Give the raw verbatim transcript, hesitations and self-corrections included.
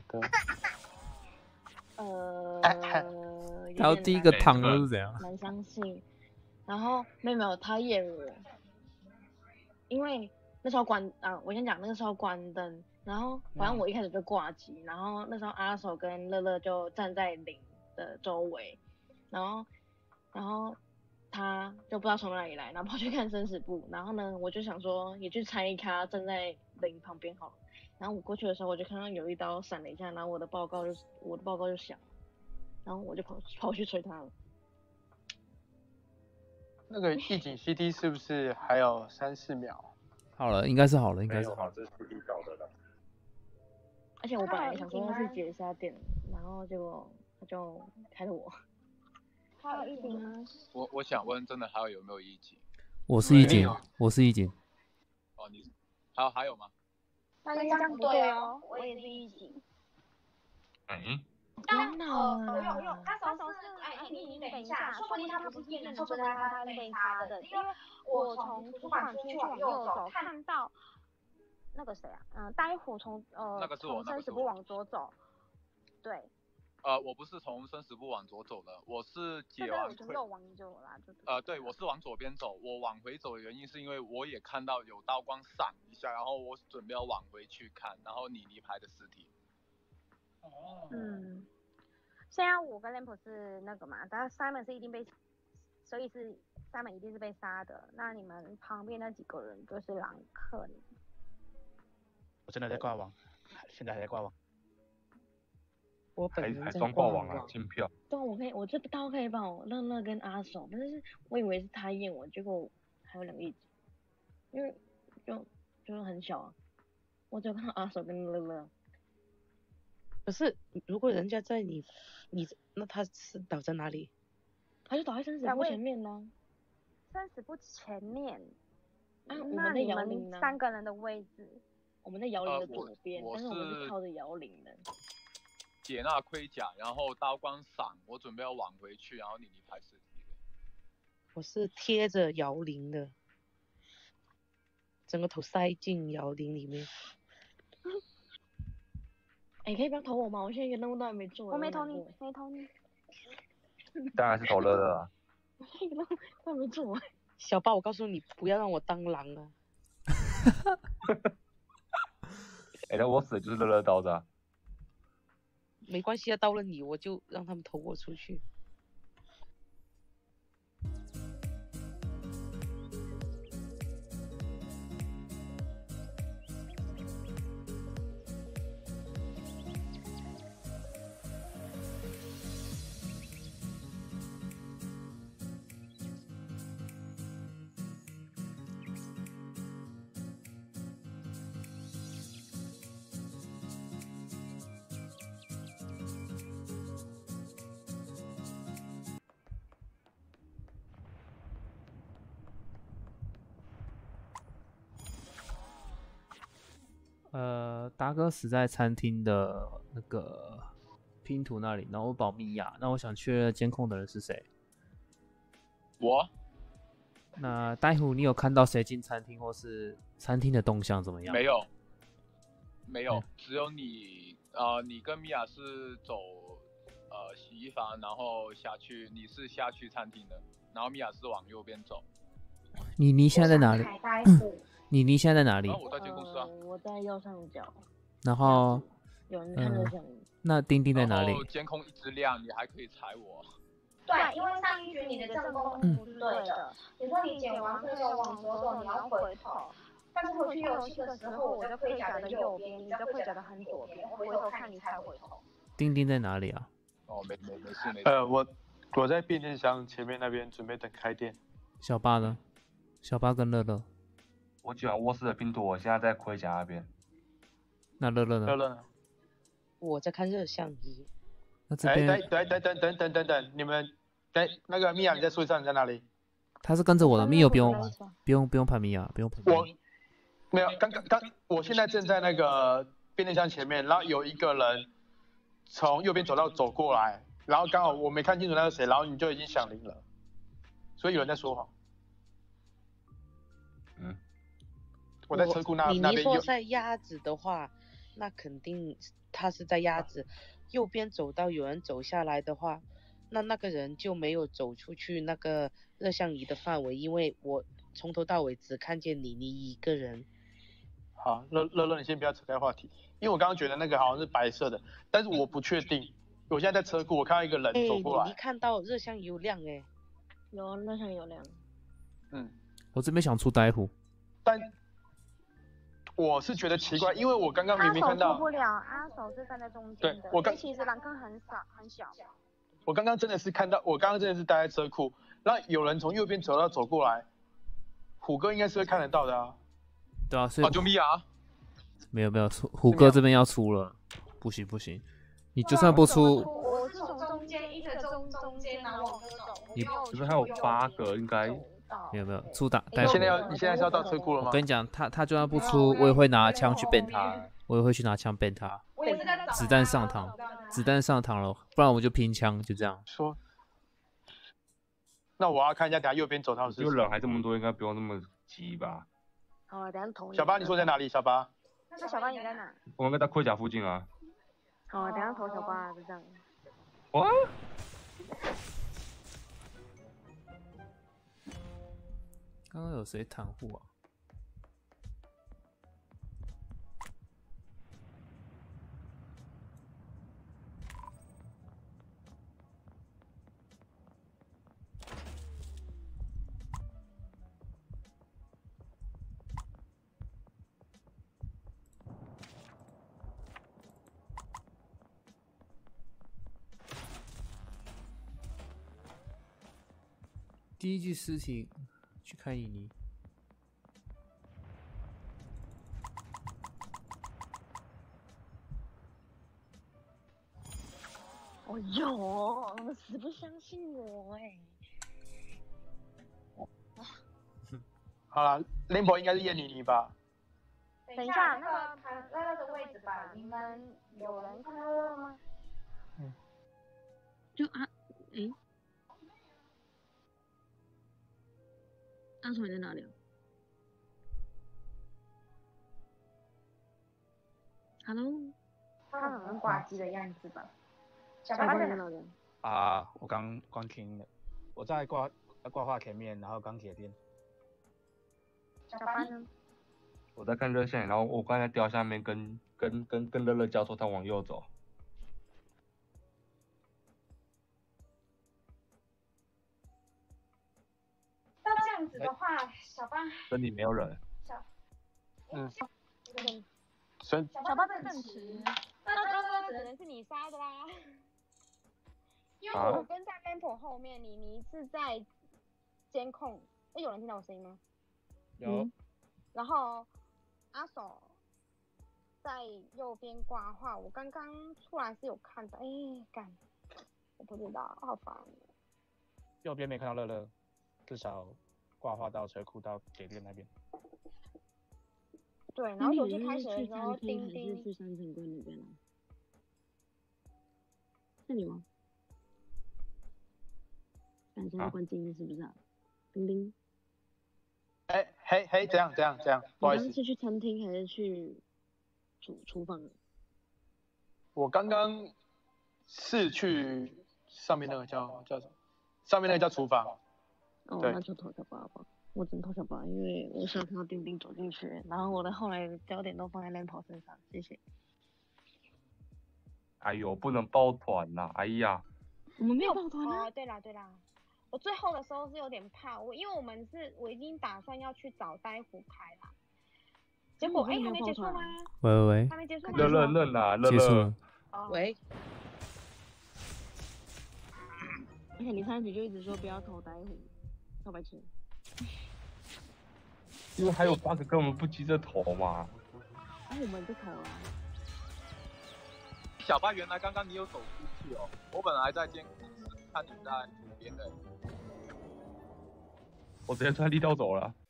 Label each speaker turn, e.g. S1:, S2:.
S1: 的。
S2: 呃，
S3: 然后第一个躺的是怎样？
S2: 难相信。然后没有没有，他验我，因为那时候关啊，我先讲那个时候关灯，然后反正我一开始就挂机，然后那时候阿手跟乐乐就站在零的周围，然后然后他就不知道从哪里来，然后跑去看生死簿，然后呢我就想说也去猜一咖站在零旁边好了，然后我过去的时候我就看到有一刀闪了一下，然后我的报告就我的报告就响了，然后我就跑跑去催他了。
S1: 那个预警 C D 是不是还有三四秒？
S3: 好了，应该是好了，应该是好了。
S4: 这是 C D 找的了。
S2: 而且我本来想说要去接一下电，然后结果他就开了我。还有预警吗？
S5: 我我想问，真的还有有没有预警？
S3: 我是预警，我是预警。
S5: 哦，你还有还有吗？
S2: 那这样不对哦，我也是预警。
S4: 嗯。
S2: 天哪！
S6: 有有有，那时候是哎，你你等一下，说不定他不是验人，说不定他他被杀的，因为我从图书馆出去往右走，看到那个谁啊，嗯，呆虎从呃从生死簿往左走，对。
S5: 呃，我不是从生死簿往左走的，我是解完
S6: 从右往左啦，就
S5: 呃，对，我是往左边走，我往回走的原因是因为我也看到有刀光闪一下，然后我准备要往回去看，然后你尼牌的尸体。
S6: 哦。嗯。现在我跟 Lamp 是那个嘛，但是 Simon 是一定被，所以是 Simon 一定是被杀的。那你们旁边那几个人就是狼客。
S7: 我真的在挂网，现在还在挂网。
S8: 我本人
S4: 还装挂网啊，进票。
S2: 对，我可以，我这刀可以帮我乐乐跟阿手，但是我以为是他验我，结果还有两个一起，因为就就是很小啊，我只有看到阿手跟乐乐。
S8: 可是如果人家在你，你那他是倒在哪里？
S2: 他就倒在生死簿前面呢。
S6: 生死簿前面。
S2: 啊，我们在摇铃呢。
S6: 三个人的位置。
S2: 我们在摇铃的左边，
S5: 呃、
S2: 但是我们是靠着摇铃的。
S5: 解那盔甲，然后刀光闪，我准备要往回去，然后你离排尸体的。
S8: 我是贴着摇铃的，整个头塞进摇铃里面。
S2: 哎、欸，可以不要投我吗？我现在一个任务都还没做。
S6: 我没投你，没投你。
S4: 当然是投乐乐啊。
S2: 我现在一个任务都还没做。
S8: 小八，我告诉你，不要让我当狼啊！
S4: 哎、欸，那我死的就是乐乐刀子啊。
S8: 没关系啊，到了你，我就让他们投我出去。
S3: 呃，达哥死在餐厅的那个拼图那里，然后我保密亚。那我想确认监控的人是谁？
S5: 我。
S3: 那待会你有看到谁进餐厅，或是餐厅的动向怎么样？
S5: 没有，没有，嗯、只有你。呃，你跟米娅是走呃洗衣房，然后下去，你是下去餐厅的，然后米娅是往右边走。
S3: 你你现在在哪里？你你现在在哪里？
S5: 啊、我在监控室啊、
S2: 呃。我在右上角。
S3: 然后
S2: 有人看着像你。
S3: 那丁丁在哪里？
S5: 监控一直亮，你还可以踩我。
S6: 对，因为上一局你的正攻不是对的。你说你捡完之后往左走，你要回头。但是回去游戏的时候，我在盔甲的右边，你在盔甲的很左边，我回头看你才回头。
S3: 丁丁在哪里啊？
S5: 哦，没没没事没事。
S1: 呃，我我在变电箱前面那边准备等开店。
S3: 小八呢？小八跟乐乐。
S4: 我捡完卧室的拼图，我现在在盔甲那边。
S3: 那乐乐呢？
S1: 乐乐呢？
S8: 我在看热相机。
S3: 那这边。
S1: 哎，等等等等等等等，你们，哎，那个米娅，你在树上，你在哪里？
S3: 他是跟着我的，米友不用不用不用排米娅，不用排。
S1: 我没有，刚刚刚，我现在正在那个变电箱前面，然后有一个人从右边走道走过来，然后刚好我没看清楚那是谁，然后你就已经响铃了，所以有人在说谎。
S4: 嗯。
S1: 我在车库那那边有。
S8: 你你说在鸭子的话， 那肯定他是在鸭子。右边走到有人走下来的话，那那个人就没有走出去那个热像仪的范围，因为我从头到尾只看见你你一个人。
S1: 好，乐乐乐，你先不要扯开话题，因为我刚刚觉得那个好像是白色的，但是我不确定。我现在在车库，我看到一个人走过来。
S8: 你看到热像仪有亮哎、欸。
S2: 有热像仪有亮。
S1: 嗯，
S3: 我这边想出呆虎，
S1: 但我是觉得奇怪，因为我刚刚明明看到。
S6: 阿手出不了，阿手是站在中间的。
S1: 对，我刚
S6: 其实栏杆很少很小。
S1: 我刚刚真的是看到，我刚刚真的是待在车库，然后有人从右边走到走过来，虎哥应该是会看得到的啊。
S3: 对啊，所以
S5: 啊，就米娅，
S3: 没有没有，虎哥这边要出了，不行不行，你就算不出，
S6: 我是从中间一直中中间然后往这走，
S3: 你
S4: 这边还有八个，应该
S3: 没有没有出打。
S1: 你现在要你现在是要到车库了吗？
S3: 我跟你讲，他他就算不出，我也会拿枪去变他，我也会去拿枪变他。子弹上膛，子弹上膛了，不然我就拼枪，就这样。
S1: 说，那我要看一下，等下右边走到是。
S4: 就人还这么多，应该不用那么急吧？
S2: 好，等下投。
S1: 小八，你说在哪里？小八。
S6: 那小八你在哪？
S4: 我应该在盔甲附近啊。
S2: 好，等下投小八，就这样。
S4: 哇！
S3: 刚刚有谁袒护啊？第一具尸体去看印尼。
S2: 哦哟，死不相信我哎、
S1: 欸！好了，林博应该是验妮妮吧？
S6: 等一下，那个他乐乐的位置吧，你们有人看乐乐吗？
S2: 嗯。就啊，诶。阿手你在哪里啊 ？Hello，
S6: 他好像挂机的样子吧？
S2: 小八在哪里？
S7: 啊，我刚关停了，我在挂挂画前面，然后钢铁店。
S6: 小八呢？
S4: 我在看热线，然后我刚才掉下面跟跟跟跟乐乐交错，他往右走。
S6: 这样子的话，小八
S4: 这里没有人。
S6: 小，
S1: 嗯，
S6: 小小八在正池，那刚刚只能是你杀的啦。因为我跟在 Lampo 后面，你你是在监控，哎，有人听到我声音吗？
S7: 有。
S2: 嗯、
S6: 然后阿手在右边挂画，我刚刚出来是有看到，哎，干，我不知道，好烦。
S7: 右边没看到乐乐，至少。挂画到车库到铁店那边。
S6: 对，然后手机开始的时候，钉钉。
S2: 还是去三层柜那边啊？是你吗？看现在关静音是不是啊？钉钉。
S1: 哎嘿嘿，这样这样这样，不好意思。
S2: 你刚刚是去餐厅还是去厨厨房啊？
S1: 我刚刚是去上面那个叫叫什么？上面那个叫厨房。
S2: 哦，那就投小八吧。我只能投小八，因为我想看到丁丁走进去，然后我的后来的焦点都放在 Lampo 身上，谢谢。
S4: 哎呦，不能抱团呐！哎呀，
S2: 我们没有抱团啊。
S6: 哦，对啦对啦，我最后的时候是有点怕，我因为我们是我已经打算要去找呆虎牌啦，结果哎、欸、还没结束吗？
S3: 喂喂喂，
S6: 还没结束吗？
S4: 乐乐乐啦，乐
S3: 结束了。
S8: 喂。
S2: 而且你上一局就一直说不要投呆虎。超白痴，
S4: 因为还有八个根本不急着投嘛。
S2: 那、啊、我们就投了。
S5: 小八，原来刚刚你有走出去哦，我本来在监控室看你在左边的。
S4: 我直接穿地道走了。